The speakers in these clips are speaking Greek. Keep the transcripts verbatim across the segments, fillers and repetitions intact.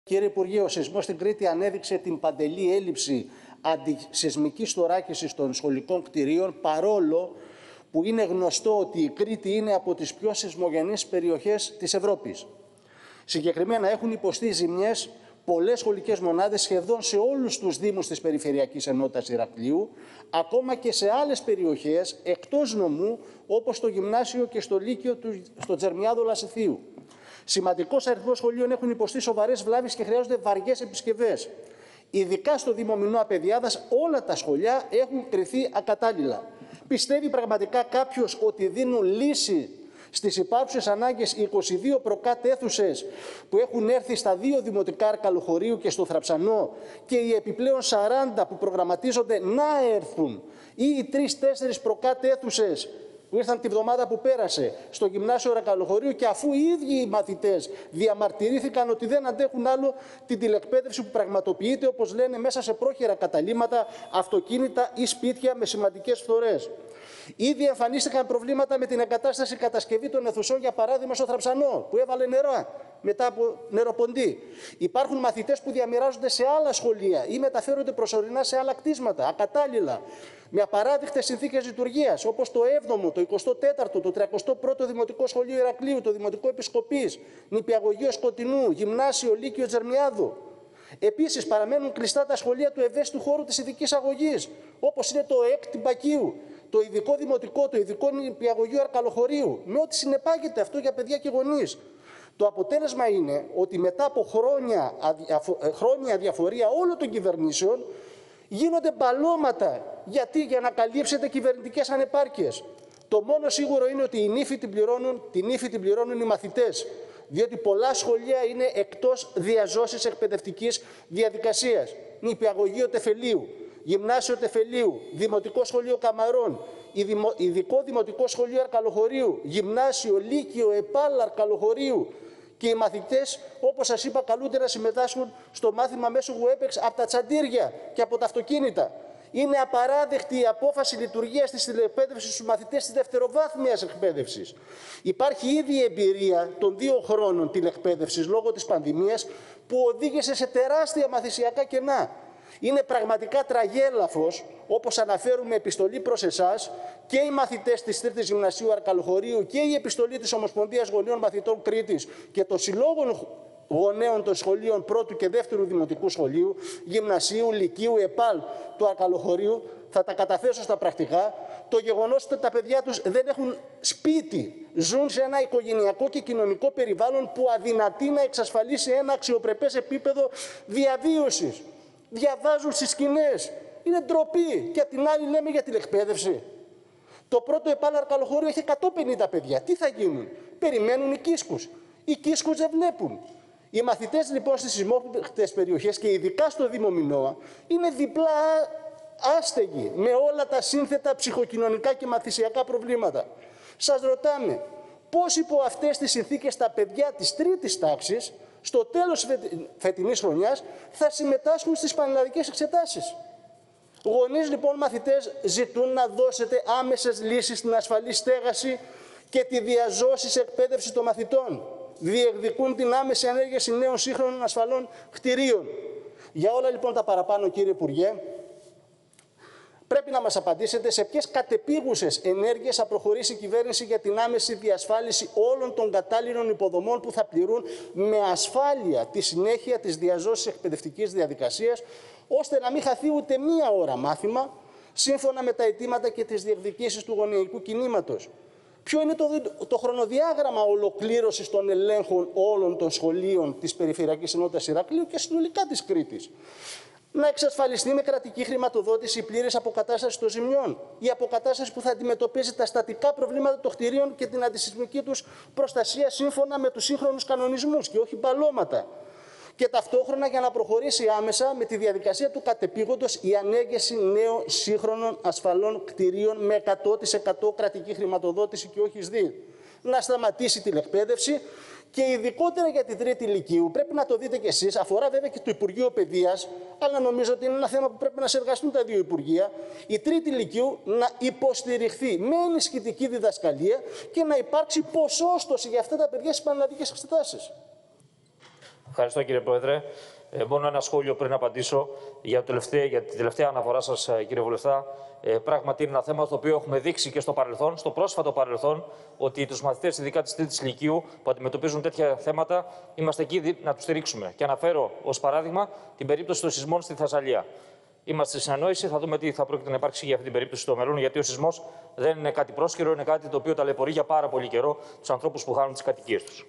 Κύριε Υπουργέ, ο σεισμός στην Κρήτη ανέδειξε την παντελή έλλειψη αντισεισμικής θωράκισης των σχολικών κτηρίων, παρόλο που είναι γνωστό ότι η Κρήτη είναι από τις πιο σεισμογενείς περιοχές της Ευρώπης. Συγκεκριμένα έχουν υποστεί ζημιές πολλές σχολικές μονάδες σχεδόν σε όλους τους δήμους της Περιφερειακής Ενότητας Ηρακλείου, ακόμα και σε άλλες περιοχές εκτός νομού, όπως το Γυμνάσιο και στο Λύκειο του, στο Τζερμιάδο Λασιθίου. Σημαντικός αριθμός σχολείων έχουν υποστεί σοβαρές βλάβες και χρειάζονται βαριές επισκευές. Ειδικά στο Δήμο Μινώα Παιδιάδας όλα τα σχολεία έχουν κριθεί ακατάλληλα. Πιστεύει πραγματικά κάποιος ότι δίνουν λύση στις υπάρχουσες ανάγκες οι είκοσι δύο προκάτ-αίθουσες που έχουν έρθει στα δύο δημοτικά Αρκαλοχωρίου και στο Θραψανό και οι επιπλέον σαράντα που προγραμματίζονται να έρθουν, ή οι τρεις-τέσσερις προκάτ-αίθουσες που ήρθαν τη βδομάδα που πέρασε στο Γυμνάσιο Αρκαλοχωρίου, και αφού οι ίδιοι οι μαθητές διαμαρτυρήθηκαν ότι δεν αντέχουν άλλο την τηλεκπαίδευση που πραγματοποιείται, όπως λένε, μέσα σε πρόχειρα καταλύματα, αυτοκίνητα ή σπίτια με σημαντικές φθορές. Ήδη εμφανίστηκαν προβλήματα με την εγκατάσταση κατασκευή των αιθουσών, για παράδειγμα στο Θραψανό, που έβαλε νερό μετά από νεροποντή. Υπάρχουν μαθητές που διαμοιράζονται σε άλλα σχολεία ή μεταφέρονται προσωρινά σε άλλα κτίσματα, ακατάλληλα, με απαράδεκτες συνθήκες λειτουργίας, όπως το έβδομο, το εικοστό τέταρτο, το τριακοστό πρώτο Δημοτικό Σχολείο Ηρακλείου, το Δημοτικό Επισκοπής, Νηπιαγωγείο Σκοτεινού, Γυμνάσιο, Λύκειο Τζερμιάδου. Επίσης, παραμένουν κλειστά τα σχολεία του ευαίσθητου χώρου της ειδικής αγωγής, όπως είναι το ΕΚ Τυμπακίου, το ειδικό δημοτικό, το ειδικό νηπιαγωγείο Αρκαλοχωρίου, με ό,τι συνεπάγεται αυτό για παιδιά και γονείς. Το αποτέλεσμα είναι ότι μετά από χρόνια, χρόνια διαφορία όλων των κυβερνήσεων γίνονται μπαλώματα. Γιατί? Για να καλύψετε κυβερνητικές ανεπάρκειες. Το μόνο σίγουρο είναι ότι την ύφη την πληρώνουν, την ύφη την πληρώνουν οι μαθητές. Διότι πολλά σχολεία είναι εκτός διαζώσης εκπαιδευτικής διαδικασίας. Νηπιαγωγείο Τεφελίου, Γυμνάσιο Τεφελίου, Δημοτικό Σχολείο Καμαρών, Ειδικό Δημοτικό Σχολείο Αρκαλοχωρίου, Γυμνάσιο, Λύκειο, ΕΠΑΛ Αρκαλοχωρίου. Και οι μαθητές, όπως σας είπα, καλούνται να συμμετάσχουν στο μάθημα μέσω WebEx από τα τσαντήρια και από τα αυτοκίνητα. Είναι απαράδεκτη η απόφαση λειτουργίας της τηλεκπαίδευσης στους μαθητές της δευτεροβάθμιας εκπαίδευσης. Υπάρχει ήδη η εμπειρία των δύο χρόνων τηλεκπαίδευσης λόγω της πανδημίας, που οδήγησε σε τεράστια μαθησιακά κενά. Είναι πραγματικά τραγέλαφος, όπως αναφέρουμε επιστολή προς εσάς, και οι μαθητές της Τρίτης Γυμνασίου Αρκαλοχωρίου και η επιστολή της Ομοσπονδίας Γονείων Μαθητών Κρήτης και των συλλόγων γονέων των σχολείων πρώτου και δεύτερου δημοτικού σχολείου, γυμνασίου, λυκείου, ΕΠΑΛ του Αρκαλοχωρίου, θα τα καταθέσω στα πρακτικά. Το γεγονός ότι τα παιδιά τους δεν έχουν σπίτι, ζουν σε ένα οικογενειακό και κοινωνικό περιβάλλον που αδυνατεί να εξασφαλίσει ένα αξιοπρεπές επίπεδο διαβίωσης. Διαβάζουν στις σκηνές. Είναι ντροπή. Και απ' την άλλη λέμε για τηλεκπαίδευση. Το πρώτο ΕΠΑΛ Αρκαλοχωρίου έχει εκατόν πενήντα παιδιά. Τι θα γίνουν? Περιμένουν οι Κίσκους. Οι Κίσκους δεν βλέπουν. Οι μαθητές λοιπόν στις σεισμόχτες περιοχές και ειδικά στο Δήμο Μινώα είναι διπλά άστεγοι, με όλα τα σύνθετα ψυχοκοινωνικά και μαθησιακά προβλήματα. Σας ρωτάμε, πώς υπό αυτές τις συνθήκες τα παιδιά της τρίτης τάξης στο τέλος φετινής χρονιάς θα συμμετάσχουν στις πανελλαδικές εξετάσεις? Γονείς λοιπόν, μαθητές, ζητούν να δώσετε άμεσες λύσεις στην ασφαλή στέγαση και τη διαζώσης εκπαίδευση των μαθητών. Διεκδικούν την άμεση ανέργεια νέων σύγχρονων ασφαλών κτηρίων. Για όλα λοιπόν τα παραπάνω, κύριε Υπουργέ, πρέπει να μας απαντήσετε σε ποιες κατεπίγουσες ενέργειες θα προχωρήσει η κυβέρνηση για την άμεση διασφάλιση όλων των κατάλληλων υποδομών που θα πληρούν με ασφάλεια τη συνέχεια της διαζώσης εκπαιδευτικής διαδικασίας, ώστε να μην χαθεί ούτε μία ώρα μάθημα, σύμφωνα με τα αιτήματα και τις διεκδικήσεις του γονεϊκού κινήματος. Ποιο είναι το, το χρονοδιάγραμμα ολοκλήρωσης των ελέγχων όλων των σχολείων της Περιφερειακής Ενότητας Ηρακλείου και συνολικά της Κρήτης? Να εξασφαλιστεί με κρατική χρηματοδότηση η πλήρης αποκατάσταση των ζημιών, η αποκατάσταση που θα αντιμετωπίζει τα στατικά προβλήματα των κτηρίων και την αντισεισμική τους προστασία σύμφωνα με τους σύγχρονους κανονισμούς και όχι μπαλώματα. Και ταυτόχρονα, για να προχωρήσει άμεσα με τη διαδικασία του κατεπήγοντος, η ανέγερση νέων σύγχρονων ασφαλών κτηρίων με εκατό τοις εκατό κρατική χρηματοδότηση και όχι ΣΔΙ. Να σταματήσει τηλεκπαίδευση. Και ειδικότερα για την τρίτη λυκείου, πρέπει να το δείτε κι εσείς, αφορά βέβαια και το Υπουργείο Παιδείας, αλλά νομίζω ότι είναι ένα θέμα που πρέπει να συνεργαστούν τα δύο Υπουργεία. Η τρίτη λυκείου να υποστηριχθεί με ενισχυτική διδασκαλία και να υπάρξει ποσόστοση για αυτά τα παιδιά στις πανελλαδικές εξετάσεις. Ευχαριστώ, κύριε Πρόεδρε. Ε, μόνο ένα σχόλιο πριν απαντήσω για, το τελευταίο, για την τελευταία αναφορά σας, κύριε Βουλευτά. Ε, πράγματι, είναι ένα θέμα στο οποίο έχουμε δείξει και στο παρελθόν, στο πρόσφατο παρελθόν, ότι τους μαθητές, ειδικά της τρίτης Λυκείου, που αντιμετωπίζουν τέτοια θέματα, είμαστε εκεί να τους στηρίξουμε. Και αναφέρω ως παράδειγμα την περίπτωση των σεισμών στη Θεσσαλία. Είμαστε σε συνεννόηση, θα δούμε τι θα πρόκειται να υπάρξει για αυτή την περίπτωση στο μέλλον, γιατί ο σεισμός δεν είναι κάτι πρόσκαιρο, είναι κάτι το οποίο ταλαιπωρεί για πάρα πολύ καιρό τους ανθρώπους που χάνουν τις κατοικίες τους.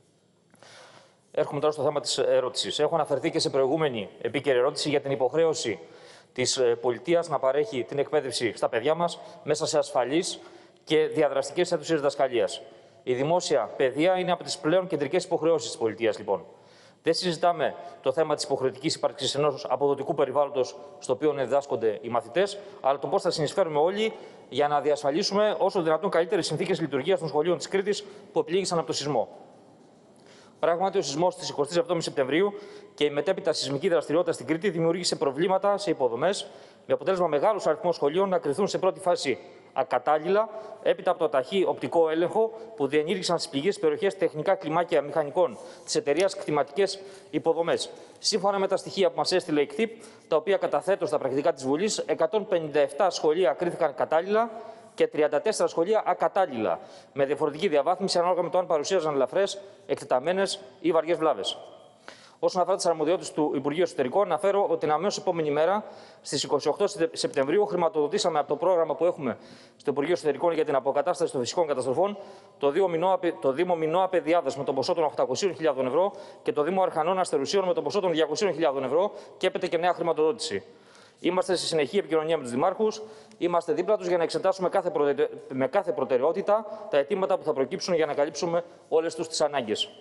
Έρχομαι τώρα στο θέμα της ερώτησης. Έχω αναφερθεί και σε προηγούμενη επίκαιρη ερώτηση για την υποχρέωση της πολιτείας να παρέχει την εκπαίδευση στα παιδιά μας μέσα σε ασφαλείς και διαδραστικές αίθουσες διδασκαλίας. Η δημόσια παιδεία είναι από τις πλέον κεντρικές υποχρεώσεις της πολιτείας, λοιπόν. Δεν συζητάμε το θέμα της υποχρεωτικής ύπαρξης ενός αποδοτικού περιβάλλοντος στο οποίο διδάσκονται οι μαθητές, αλλά το πώς θα συνεισφέρουμε όλοι για να διασφαλίσουμε όσο δυνατόν καλύτερες συνθήκες λειτουργίας των σχολείων της Κρήτης που επλήγησαν από το σεισμό. Πράγματι, ο σεισμός της εικοστής εβδόμης Σεπτεμβρίου και η μετέπειτα σεισμική δραστηριότητα στην Κρήτη δημιούργησε προβλήματα σε υποδομές, με αποτέλεσμα μεγάλους αριθμούς σχολείων να κριθούν σε πρώτη φάση ακατάλληλα, έπειτα από το ταχύ οπτικό έλεγχο που διενήργησαν στις πληγείς περιοχές τεχνικά κλιμάκια μηχανικών της εταιρείας κτηματικές υποδομές. Σύμφωνα με τα στοιχεία που μας έστειλε η ΚΤΥΠ, τα οποία καταθέτω στα πρακτικά της Βουλής, εκατόν πενήντα επτά σχολεία κρίθηκαν κατάλληλα και τριάντα τέσσερα σχολεία ακατάλληλα, με διαφορετική διαβάθμιση ανάλογα με το αν παρουσίαζαν ελαφρές, εκτεταμένες ή βαριές βλάβες. Όσον αφορά τις αρμοδιότητες του Υπουργείου Εσωτερικών, αναφέρω ότι την αμέσως επόμενη μέρα, στις είκοσι οκτώ Σεπτεμβρίου, χρηματοδοτήσαμε από το πρόγραμμα που έχουμε στο Υπουργείο Εσωτερικών για την αποκατάσταση των φυσικών καταστροφών το Δήμο Μινώα, το Δήμο Μινώα Παιδιάδας με το ποσό των οκτακοσίων χιλιάδων ευρώ και το Δήμο Αρχανών Αστερουσίων με το ποσό των διακοσίων χιλιάδων ευρώ και έπεται και νέα χρηματοδότηση. Είμαστε σε συνεχή επικοινωνία με τους δημάρχους, είμαστε δίπλα τους για να εξετάσουμε κάθε προτεραι... με κάθε προτεραιότητα τα αιτήματα που θα προκύψουν για να καλύψουμε όλες τους τις ανάγκες.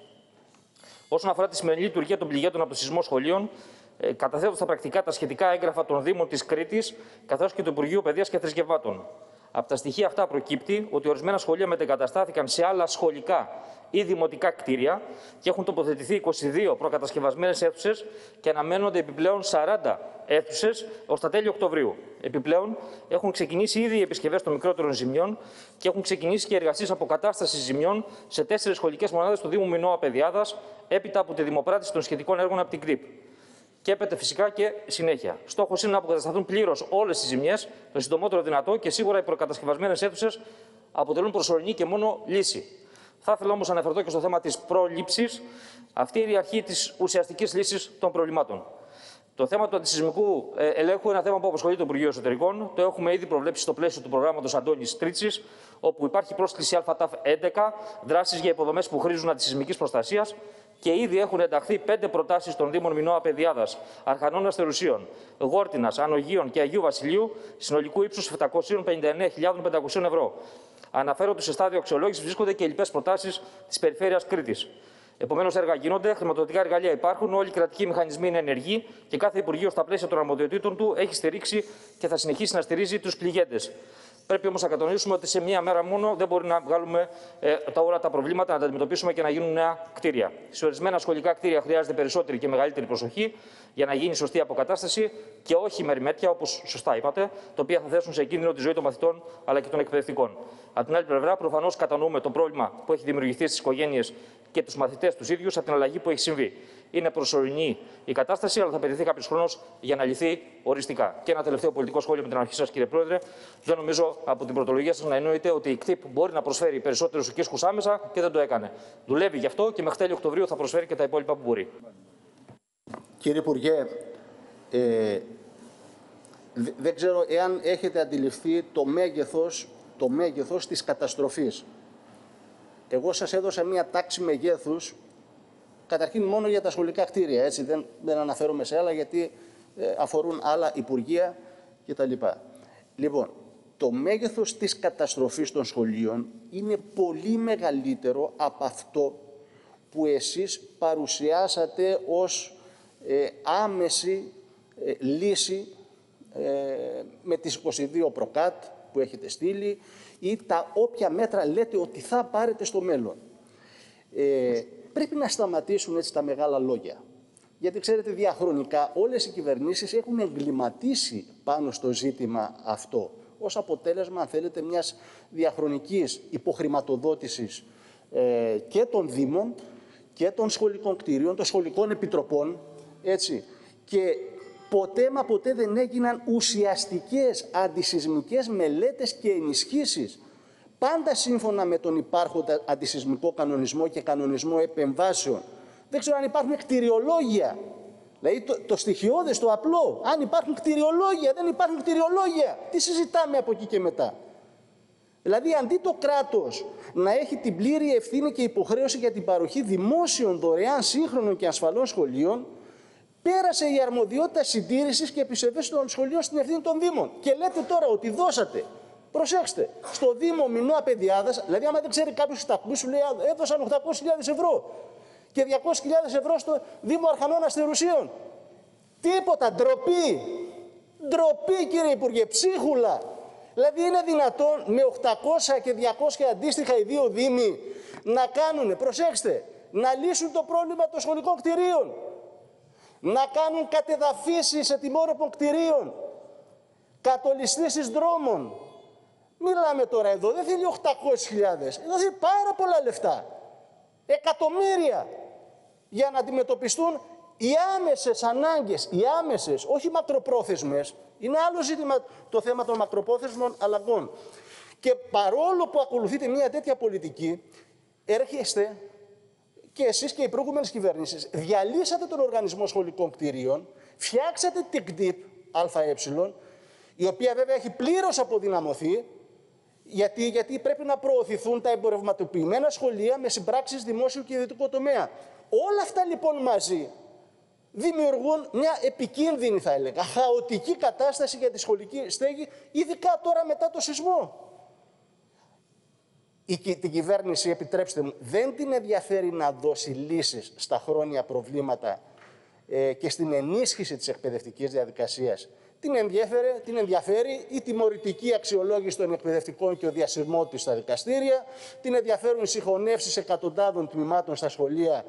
Όσον αφορά τη σημερινή λειτουργία των πληγέντων από το σεισμό σχολείων, ε, καταθέτω στα πρακτικά τα σχετικά έγγραφα των Δήμων της Κρήτης, καθώς και του Υπουργείου Παιδείας και Θρησκευμάτων. Από τα στοιχεία αυτά προκύπτει ότι ορισμένα σχολεία μετεγκαταστάθηκαν σε άλλα σχολικά ή δημοτικά κτίρια και έχουν τοποθετηθεί είκοσι δύο προκατασκευασμένες αίθουσες και αναμένονται επιπλέον σαράντα αίθουσες ως τα τέλη Οκτωβρίου. Επιπλέον, έχουν ξεκινήσει ήδη οι επισκευές των μικρότερων ζημιών και έχουν ξεκινήσει και εργασίες αποκατάστασης ζημιών σε τέσσερις σχολικές μονάδες του Δήμου Μινώα Παιδιάδας, έπειτα από τη δημοπράτηση των σχετικών έργων από την ΚΡΙΠ. Και έπεται φυσικά και συνέχεια. Στόχος είναι να αποκατασταθούν πλήρως όλες τις ζημιές, το συντομότερο δυνατό, και σίγουρα οι προκατασκευασμένες αίθουσες αποτελούν προσωρινή και μόνο λύση. Θα ήθελα όμως να αναφερθώ και στο θέμα της πρόληψης. Αυτή είναι η αρχή της ουσιαστικής λύσης των προβλημάτων. Το θέμα του αντισεισμικού ελέγχου είναι ένα θέμα που απασχολεί το Υπουργείο Εσωτερικών. Το έχουμε ήδη προβλέψει στο πλαίσιο του προγράμματος Αντώνης Τρίτσης, όπου υπάρχει πρόσκληση ΑΤΑΦ έντεκα, δράσεις για υποδομές που χρήζουν αντισεισμικής προστασίας, και ήδη έχουν ενταχθεί πέντε προτάσεις των Δήμων Μινώα Παιδιάδας, Αρχανών Αστερουσίων, Γόρτινας, Ανογείων και Αγίου Βασιλείου, συνολικού ύψους επτακόσιες πενήντα εννέα χιλιάδες πεντακόσια ευρώ. Αναφέρω ότι σε στάδιο αξιολόγησης βρίσκονται και οι λοιπές προτάσεις της Περιφέρειας Κρήτης. Επομένως, έργα γίνονται, χρηματοδοτικά εργαλεία υπάρχουν, όλοι οι κρατικοί μηχανισμοί είναι ενεργοί και κάθε Υπουργείο στα πλαίσια των αρμοδιοτήτων του έχει στηρίξει και θα συνεχίσει να στηρίζει τους πληγέντες. Πρέπει όμως να κατανοήσουμε ότι σε μία μέρα μόνο δεν μπορεί να βγάλουμε ε, τα όλα τα προβλήματα, να τα αντιμετωπίσουμε και να γίνουν νέα κτίρια. Σε ορισμένα σχολικά κτίρια χρειάζεται περισσότερη και μεγαλύτερη προσοχή για να γίνει σωστή αποκατάσταση και όχι μεριμέτια, όπως σωστά είπατε, τα οποία θα θέσουν σε κίνδυνο τη ζωή των μαθητών αλλά και των εκπαιδευτικών. Από την άλλη πλευρά, προφανώς κατανοούμε το πρόβλημα που έχει δημιουργηθεί στις οικογένειες και τους μαθητές τους ίδιους από την αλλαγή που έχει συμβεί. Είναι προσωρινή η κατάσταση, αλλά θα απαιτηθεί κάποιος χρόνος για να λυθεί οριστικά. Και ένα τελευταίο πολιτικό σχόλιο με την αρχή σας, κύριε Πρόεδρε. Δεν νομίζω από την πρωτολογία σας να εννοείται ότι η ΚΤΥΠ μπορεί να προσφέρει περισσότερους οικίσκους άμεσα και δεν το έκανε. Δουλεύει γι' αυτό και μέχρι τέλη Οκτωβρίου θα προσφέρει και τα υπόλοιπα που μπορεί. Κύριε Υπουργέ, ε, δεν ξέρω εάν έχετε αντιληφθεί το μέγεθος, το μέγεθος της καταστροφής. Εγώ σας έδωσα μία τάξη μεγέθους, καταρχήν μόνο για τα σχολικά κτίρια, έτσι, δεν, δεν αναφέρομαι σε άλλα γιατί ε, αφορούν άλλα υπουργεία κτλ. Λοιπόν, το μέγεθος της καταστροφής των σχολείων είναι πολύ μεγαλύτερο από αυτό που εσείς παρουσιάσατε ως ε, άμεση ε, λύση ε, με τις είκοσι δύο προκάτ που έχετε στείλει ή τα όποια μέτρα λέτε ότι θα πάρετε στο μέλλον. Ε, πρέπει να σταματήσουν έτσι τα μεγάλα λόγια. Γιατί ξέρετε, διαχρονικά όλες οι κυβερνήσεις έχουν εγκληματίσει πάνω στο ζήτημα αυτό, ως αποτέλεσμα, αν θέλετε, μιας διαχρονικής υποχρηματοδότησης ε, και των Δήμων και των σχολικών κτίριων, των σχολικών επιτροπών, έτσι, και ποτέ μα ποτέ δεν έγιναν ουσιαστικές αντισυσμικές μελέτες και ενισχύσεις, πάντα σύμφωνα με τον υπάρχοντα αντισυσμικό κανονισμό και κανονισμό επεμβάσεων. Δεν ξέρω αν υπάρχουν κτηριολόγια, δηλαδή το, το στοιχειώδες, το απλό, αν υπάρχουν κτηριολόγια, δεν υπάρχουν κτηριολόγια. Τι συζητάμε από εκεί και μετά? Δηλαδή, αντί το κράτος να έχει την πλήρη ευθύνη και υποχρέωση για την παροχή δημόσιων, δωρεάν, σύγχρονων και ασφαλών σχολείων, πέρασε η αρμοδιότητα συντήρησης και επισεβέσεως των σχολείων στην ευθύνη των Δήμων. Και λέτε τώρα ότι δώσατε, προσέξτε, στο Δήμο Μινώα Παιδιάδας, δηλαδή, άμα δεν ξέρει κάποιος τα ακούς, σου λέει έδωσαν οκτακόσιες χιλιάδες ευρώ και διακόσιες χιλιάδες ευρώ στο Δήμο Αρχανών Αστερουσίων. Τίποτα, ντροπή. Ντροπή, κύριε Υπουργέ, ψίχουλα. Δηλαδή, είναι δυνατόν με οκτακόσια και διακόσια αντίστοιχα οι δύο Δήμοι να κάνουν, προσέξτε, να λύσουν το πρόβλημα των σχολικών κτηρίων, να κάνουν κατεδαφίσεις ετοιμόρροπων κτηρίων, κατολιστήσεις δρόμων. Μιλάμε τώρα εδώ, δεν θέλει οκτακόσιες χιλιάδες, εδώ θέλει πάρα πολλά λεφτά, εκατομμύρια, για να αντιμετωπιστούν οι άμεσες ανάγκες, οι άμεσες, όχι μακροπρόθεσμες. Είναι άλλο ζήτημα το θέμα των μακροπρόθεσμων αλλαγών. Και παρόλο που ακολουθείτε μια τέτοια πολιτική, έρχεστε και εσείς και οι προηγούμενες κυβερνήσεις, διαλύσατε τον Οργανισμό Σχολικών Κτηρίων, φτιάξατε την ΚΤΙΠ ΑΕ, η οποία βέβαια έχει πλήρως αποδυναμωθεί, γιατί, γιατί πρέπει να προωθηθούν τα εμπορευματοποιημένα σχολεία με συμπράξεις δημόσιου και ιδιωτικού τομέα. Όλα αυτά λοιπόν μαζί δημιουργούν μια επικίνδυνη, θα έλεγα, χαοτική κατάσταση για τη σχολική στέγη, ειδικά τώρα μετά το σεισμό. Η, την κυβέρνηση, επιτρέψτε μου, δεν την ενδιαφέρει να δώσει λύσεις στα χρόνια προβλήματα ε, και στην ενίσχυση της εκπαιδευτικής διαδικασίας. Την ενδιαφέρει, την ενδιαφέρει η τιμωρητική αξιολόγηση των εκπαιδευτικών και ο διασυρμός της στα δικαστήρια, την ενδιαφέρουν οι συγχωνεύσεις εκατοντάδων τμήματων στα σχολεία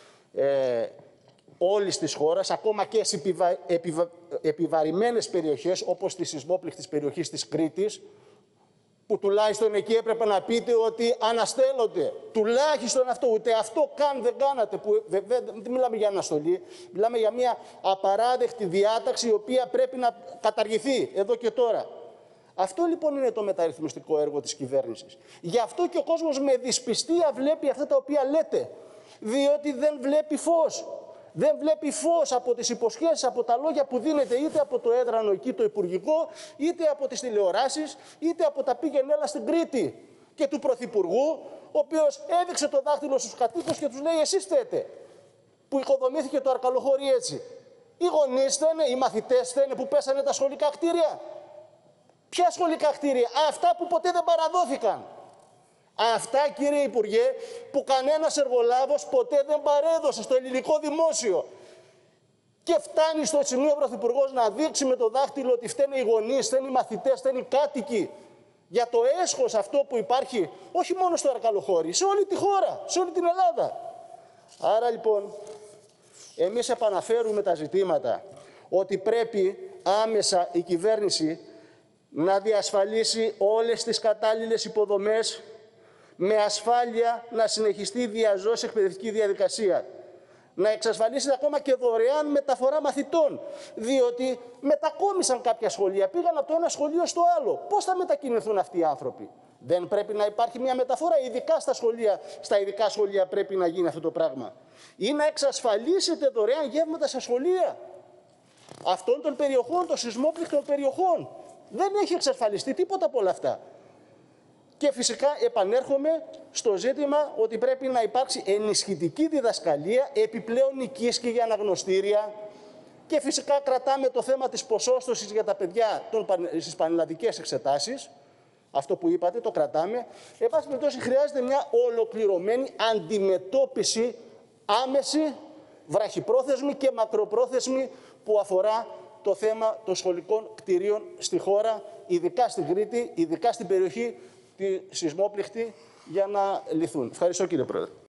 ε, όλης της χώρας, ακόμα και σε επιβα... επιβα... επιβαρημένες περιοχές, όπως τη σεισμόπληκτης περιοχής της Κρήτης, που τουλάχιστον εκεί έπρεπε να πείτε ότι αναστέλλονται. Τουλάχιστον αυτό, ούτε αυτό καν δεν κάνατε. Που, δε, δε, δεν μιλάμε για αναστολή, μιλάμε για μια απαράδεκτη διάταξη, η οποία πρέπει να καταργηθεί εδώ και τώρα. Αυτό λοιπόν είναι το μεταρρυθμιστικό έργο της κυβέρνησης. Γι' αυτό και ο κόσμος με δυσπιστία βλέπει αυτά τα οποία λέτε, διότι δεν βλέπει φως. Δεν βλέπει φως από τις υποσχέσεις, από τα λόγια που δίνεται είτε από το έδρανο εκεί το υπουργικό, είτε από τις τηλεοράσεις, είτε από τα πήγαινε έλα στην Κρήτη και του Πρωθυπουργού, ο οποίος έδειξε το δάχτυλο στους κατοίκους και τους λέει εσείς φταίτε που οικοδομήθηκε το Αρκαλοχώρι έτσι. Οι γονείς φταίνε, οι μαθητές φταίνε που πέσανε τα σχολικά κτίρια. Ποια σχολικά κτίρια? Αυτά που ποτέ δεν παραδόθηκαν. Αυτά, κύριε Υπουργέ, που κανένας εργολάβος ποτέ δεν παρέδωσε στο ελληνικό δημόσιο. Και φτάνει στο σημείο ο Πρωθυπουργός να δείξει με το δάχτυλο ότι φταίνε οι γονείς, φταίνε οι μαθητές, φταίνε οι κάτοικοι για το έσχος αυτό που υπάρχει, όχι μόνο στο Αρκαλοχώρι, σε όλη τη χώρα, σε όλη την Ελλάδα. Άρα λοιπόν, εμείς επαναφέρουμε τα ζητήματα ότι πρέπει άμεσα η κυβέρνηση να διασφαλίσει όλες τις κατάλληλες υποδομές, με ασφάλεια να συνεχιστεί η διαζώση εκπαιδευτική διαδικασία. Να εξασφαλίσει ακόμα και δωρεάν μεταφορά μαθητών, διότι μετακόμισαν κάποια σχολεία, πήγαν από το ένα σχολείο στο άλλο. Πώς θα μετακινηθούν αυτοί οι άνθρωποι? Δεν πρέπει να υπάρχει μια μεταφορά, ειδικά στα σχολεία, στα ειδικά σχολεία πρέπει να γίνει αυτό το πράγμα. Ή να εξασφαλίσετε δωρεάν γεύματα στα σχολεία αυτών των περιοχών, των σεισμόπληκτων περιοχών. Δεν έχει εξασφαλιστεί τίποτα από όλα αυτά. Και φυσικά επανέρχομαι στο ζήτημα ότι πρέπει να υπάρξει ενισχυτική διδασκαλία, επιπλέον οικίσκη για αναγνωστήρια και φυσικά κρατάμε το θέμα της ποσόστοσης για τα παιδιά στις πανελλαδικές εξετάσεις. Αυτό που είπατε το κρατάμε. Εν πάση περιπτώσει χρειάζεται μια ολοκληρωμένη αντιμετώπιση άμεση, βραχυπρόθεσμη και μακροπρόθεσμη που αφορά το θέμα των σχολικών κτηρίων στη χώρα, ειδικά στην Κρήτη, ειδικά στην περιοχή τη σεισμόπληκτη, για να λυθούν. Ευχαριστώ, κύριε Πρόεδρε.